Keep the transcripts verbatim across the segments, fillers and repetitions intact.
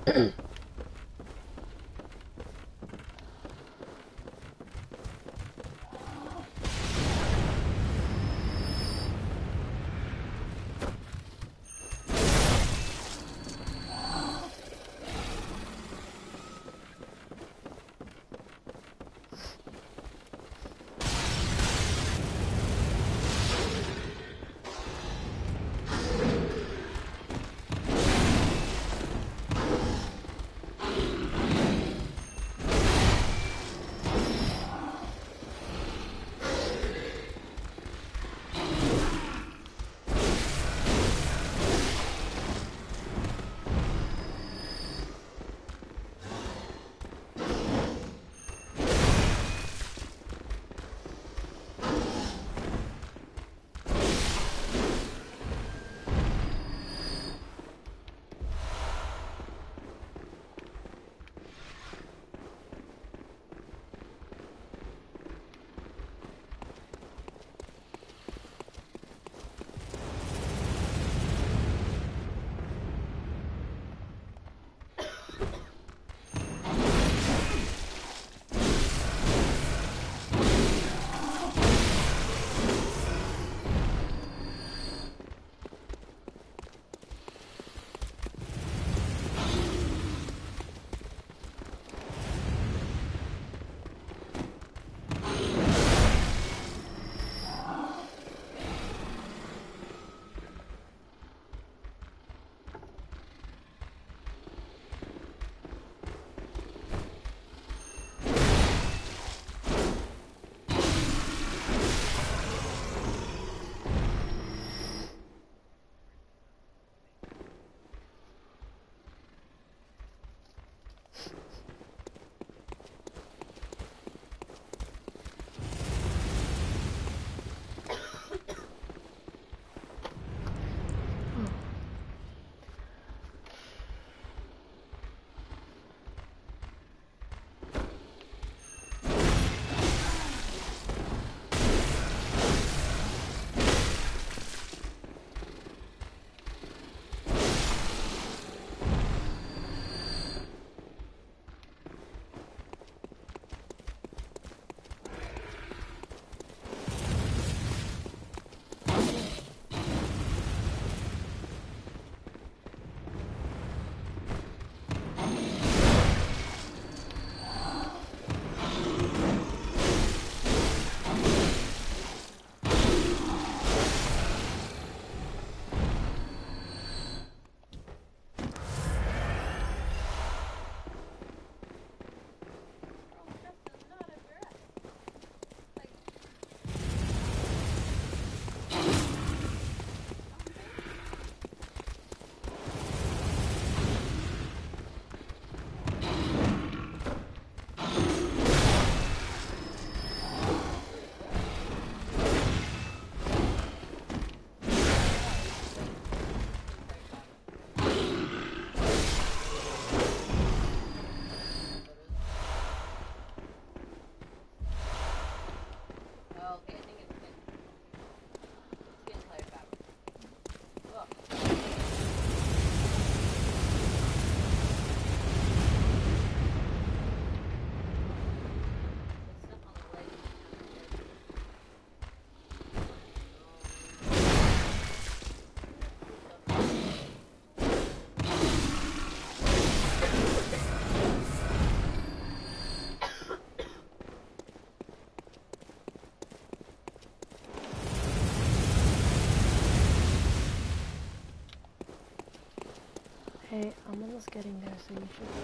Hey, I'm almost getting there, so you should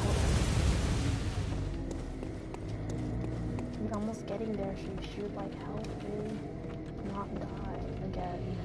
help. I'm almost getting there, so you should like help me not die again.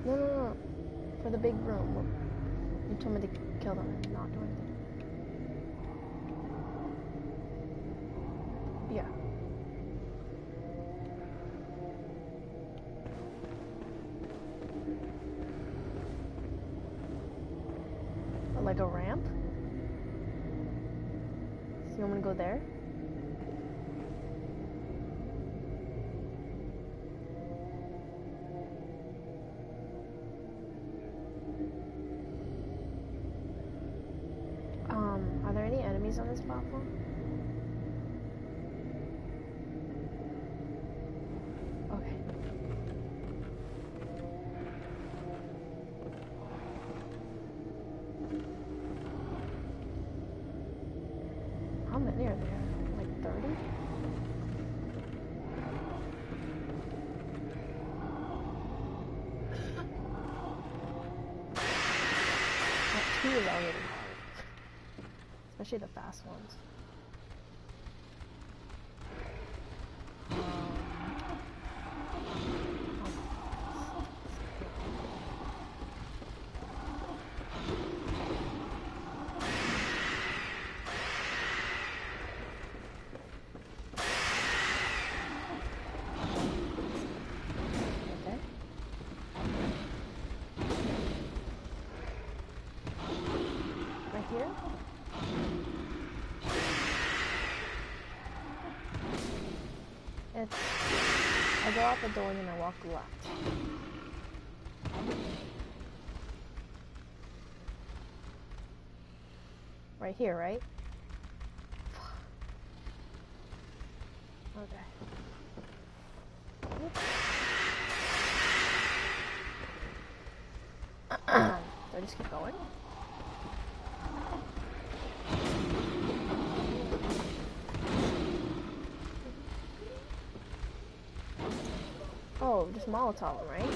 No, no, no. For the big room. You told me to kill them and not do anything. Yeah. Like a ramp? So you want me to go there? Um, are there any enemies on this platform? Okay. How many are there? Like thirty? Two is already hard. Especially the fast ones. Okay. Right here? It's, I go out the door and then I walk left. Right here, right? Okay. Do I just keep going? Oh, just Molotov, right?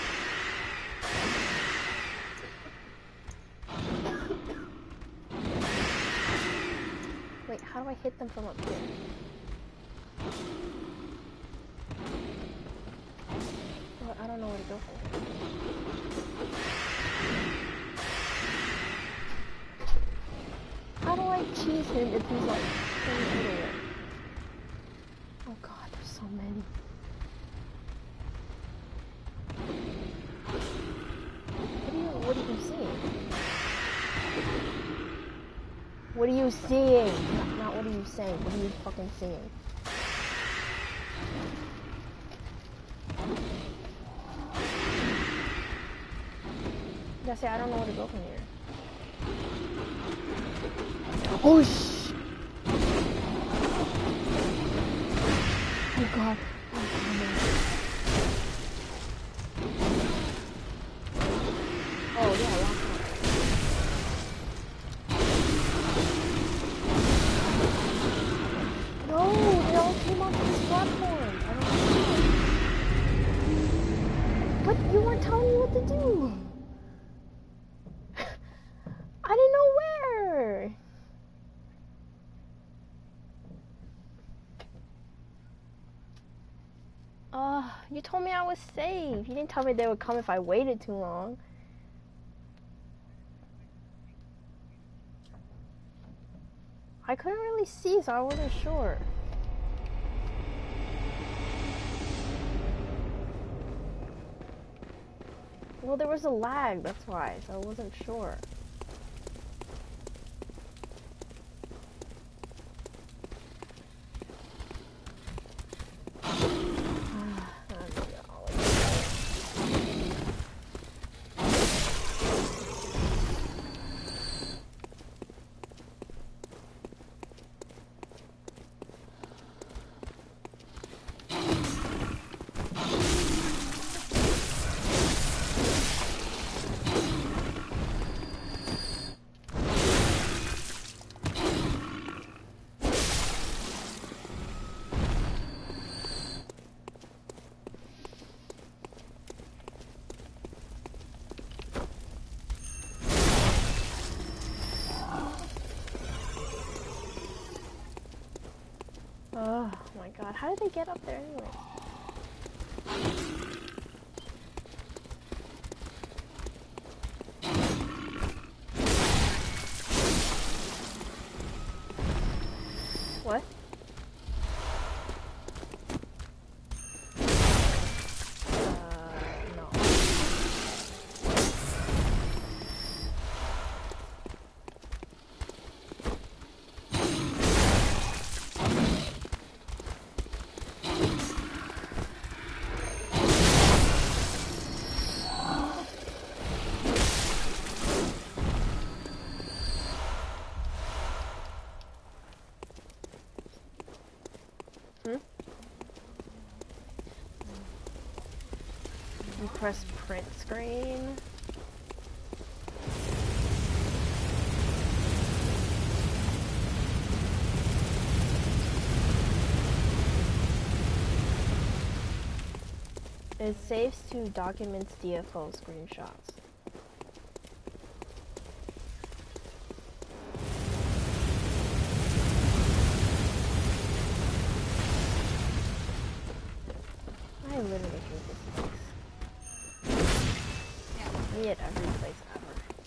Wait, how do I hit them from up here? Well, I don't know where to go from here. How do I cheese him if he's like twenty feet away? Oh god, there's so many. What are you, what are you seeing? What are you seeing? Not, not what are you saying, what are you fucking seeing? I say I don't know where to go from here. Oh sh! Oh god. Oh yeah, lock up. No, they all came onto this platform. I don't know. But you weren't telling me what to do. I didn't know where. Uh, you told me I was safe. You didn't tell me they would come if I waited too long. I couldn't really see, so I wasn't sure. Well, there was a lag, that's why, so I wasn't sure. Oh my god, how did they get up there anyway? press print screen. It saves to documents D F O screenshots. I literally hate this place. Yeah. Me at every place ever.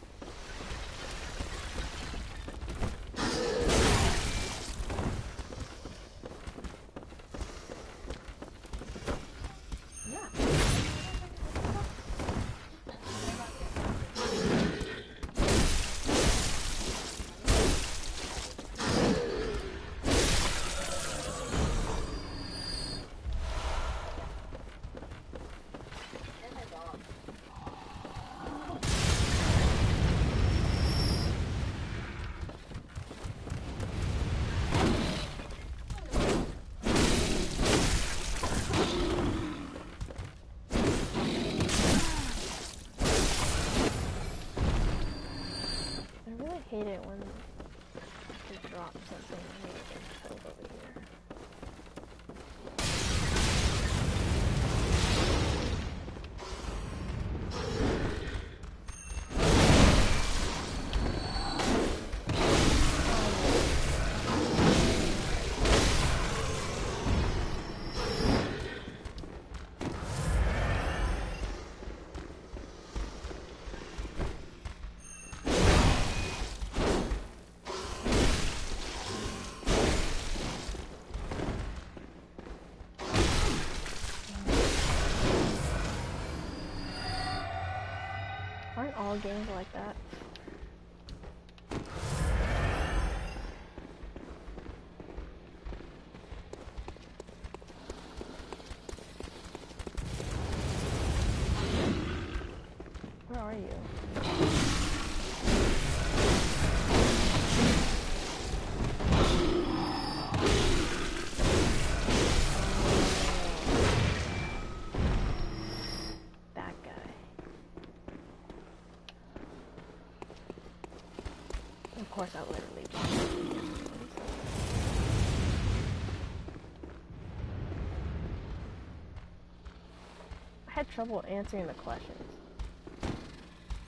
I hate it when you drop something and it gets killed over here. Aren't all games like that? Where are you? Of course, I literally. I had trouble answering the questions.